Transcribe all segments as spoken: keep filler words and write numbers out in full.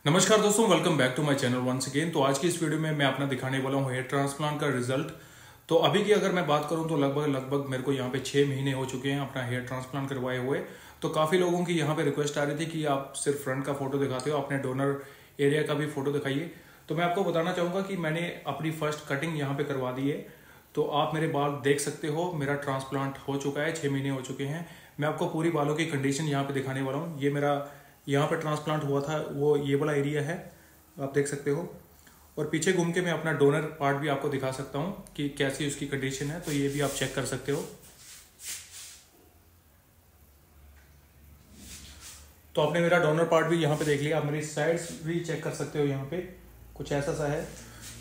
नमस्कार दोस्तों, welcome back to my channel once again. तो आज की इस वीडियो में मैं अपना दिखाने वाला हूँ हेयर ट्रांसप्लांट का रिजल्ट। तो अभी की अगर मैं बात करूँ तो लगभग लगभग मेरे को यहाँ पे छः महीने हो चुके हैं अपना हेयर ट्रांसप्लांट करवाए हुए। तो काफ़ी लोगों की यहाँ पे रिक्वेस्ट आ रही थी कि आप सिर्फ फ्रंट का फोटो दिखाते हो, अपने डोनर एरिया का भी फोटो दिखाइए। तो मैं आपको बताना चाहूँगा कि मैंने अपनी फर्स्ट कटिंग यहाँ पे करवा दी है। तो आप मेरे बाल देख सकते हो, मेरा ट्रांसप्लांट हो चुका है, छः महीने हो चुके हैं। मैं आपको पूरी बालों की कंडीशन यहाँ पे दिखाने वाला हूँ। ये मेरा यहाँ पे ट्रांसप्लांट हुआ था, वो ये वाला एरिया है, आप देख सकते हो। और पीछे घूम के मैं अपना डोनर पार्ट भी आपको दिखा सकता हूँ कि कैसी उसकी कंडीशन है। तो ये भी आप चेक कर सकते हो। तो आपने मेरा डोनर पार्ट भी यहाँ पे देख लिया। आप मेरी साइड्स भी चेक कर सकते हो। यहाँ पे कुछ ऐसा सा है।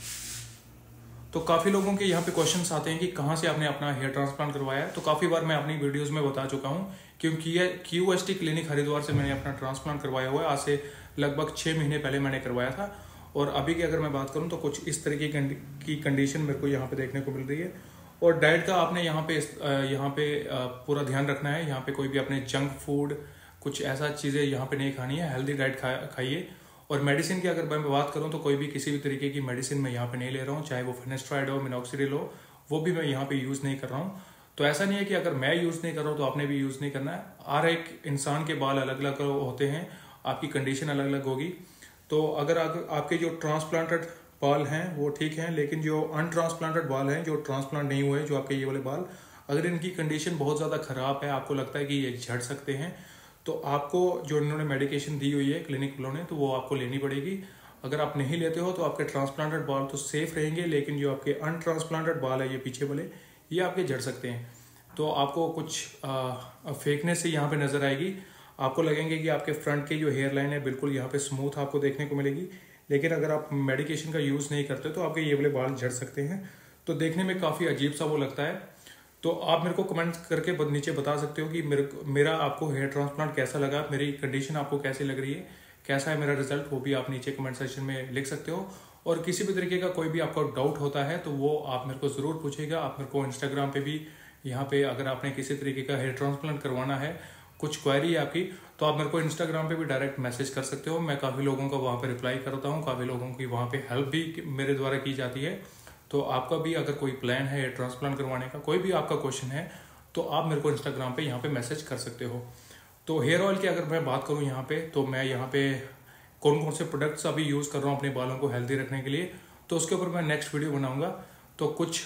तो काफ़ी लोगों के यहाँ पे क्वेश्चंस आते हैं कि कहाँ से आपने अपना हेयर ट्रांसप्लांट करवाया है। तो काफ़ी बार मैं अपनी वीडियोस में बता चुका हूँ, क्योंकि ये Q S T clinic Haridwar से मैंने अपना ट्रांसप्लांट करवाया हुआ है। आज से लगभग छः महीने पहले मैंने करवाया था। और अभी की अगर मैं बात करूँ तो कुछ इस तरीके की कंडीशन मेरे को यहाँ पे देखने को मिल रही है। और डाइट का आपने यहाँ पे यहाँ पे पूरा ध्यान रखना है। यहाँ पे कोई भी अपने जंक फूड कुछ ऐसा चीज़ें यहाँ पे नहीं खानी है। हेल्दी डाइट खा खाइए। और मेडिसिन की अगर मैं बात करूँ तो कोई भी किसी भी तरीके की मेडिसिन मैं यहाँ पे नहीं ले रहा हूँ, चाहे वो फिनेस्ट्राइड हो, मिनॉक्सिडिल हो, वो भी मैं यहाँ पे यूज़ नहीं कर रहा हूँ। तो ऐसा नहीं है कि अगर मैं यूज़ नहीं कर रहा हूँ तो आपने भी यूज़ नहीं करना है। हर एक इंसान के बाल अलग अलग होते हैं, आपकी कंडीशन अलग अलग होगी। तो अगर आपके जो ट्रांसप्लांटेड बाल हैं वो ठीक हैं, लेकिन जो अनट्रांसप्लांटेड बाल हैं, जो ट्रांसप्लांट नहीं हुए, जो आपके ये वाले बाल, अगर इनकी कंडीशन बहुत ज़्यादा ख़राब है, आपको लगता है कि ये झड़ सकते हैं, तो आपको जो इन्होंने मेडिकेशन दी हुई है क्लिनिक वालों ने, तो वो आपको लेनी पड़ेगी। अगर आप नहीं लेते हो तो आपके ट्रांसप्लांटेड बाल तो सेफ रहेंगे, लेकिन जो आपके अनट्रांसप्लांटेड बाल है, ये पीछे वाले, ये आपके झड़ सकते हैं। तो आपको कुछ फेकनेस से यहाँ पे नज़र आएगी। आपको लगेंगे कि आपके फ्रंट की जो हेयर लाइन है बिल्कुल यहाँ पे स्मूथ आपको देखने को मिलेगी। लेकिन अगर आप मेडिकेशन का यूज़ नहीं करते तो आपके ये वाले बाल झड़ सकते हैं। तो देखने में काफ़ी अजीब सा वो लगता है। तो आप मेरे को कमेंट करके नीचे बता सकते हो कि मेरे मेरा आपको हेयर ट्रांसप्लांट कैसा लगा, मेरी कंडीशन आपको कैसी लग रही है, कैसा है मेरा रिजल्ट, वो भी आप नीचे कमेंट सेक्शन में लिख सकते हो। और किसी भी तरीके का कोई भी आपको डाउट होता है तो वो आप मेरे को ज़रूर पूछेगा। आप मेरे को इंस्टाग्राम पे भी यहाँ पे अगर आपने किसी तरीके का हेयर ट्रांसप्लांट करवाना है, कुछ क्वेरी है आपकी, तो आप मेरे को इंस्टाग्राम पे भी डायरेक्ट मैसेज कर सकते हो। मैं काफ़ी लोगों का वहाँ पे रिप्लाई करता हूँ, काफ़ी लोगों की वहाँ पे हेल्प भी मेरे द्वारा की जाती है। तो आपका भी अगर कोई प्लान है हेयर ट्रांसप्लांट करवाने का, कोई भी आपका क्वेश्चन है, तो आप मेरे को इंस्टाग्राम पे यहाँ पे मैसेज कर सकते हो। तो हेयर ऑयल की अगर मैं बात करूँ यहाँ पे, तो मैं यहाँ पे कौन कौन से प्रोडक्ट्स अभी यूज़ कर रहा हूँ अपने बालों को हेल्दी रखने के लिए, तो उसके ऊपर मैं नेक्स्ट वीडियो बनाऊँगा। तो कुछ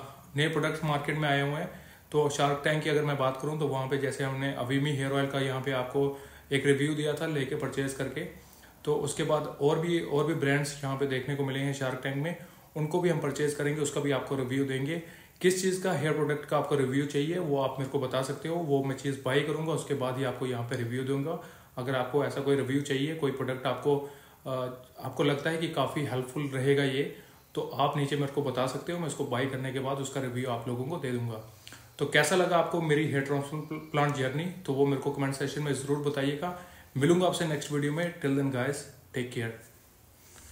नए प्रोडक्ट्स मार्केट में आए हुए हैं। तो शार्क टैंक की अगर मैं बात करूँ तो वहाँ पे जैसे हमने अवीमी हेयर ऑयल का यहाँ पे आपको एक रिव्यू दिया था लेके परचेज करके। तो उसके बाद और भी और भी ब्रांड्स यहाँ पे देखने को मिले हैं शार्क टैंक में, उनको भी हम परचेज करेंगे, उसका भी आपको रिव्यू देंगे। किस चीज़ का हेयर प्रोडक्ट का आपको रिव्यू चाहिए वो आप मेरे को बता सकते हो, वो मैं चीज़ बाई करूँगा, उसके बाद ही आपको यहाँ पे रिव्यू दूंगा। अगर आपको ऐसा कोई रिव्यू चाहिए, कोई प्रोडक्ट आपको आपको लगता है कि काफ़ी हेल्पफुल रहेगा ये, तो आप नीचे मेरे को बता सकते हो। मैं उसको बाई करने के बाद उसका रिव्यू आप लोगों को दे दूंगा। तो कैसा लगा आपको मेरी हेयर ट्रांसप्लांट जर्नी, तो वो मेरे को कमेंट सेक्शन में ज़रूर बताइएगा। मिलूंगा आपसे नेक्स्ट वीडियो में। Till then guys, take care.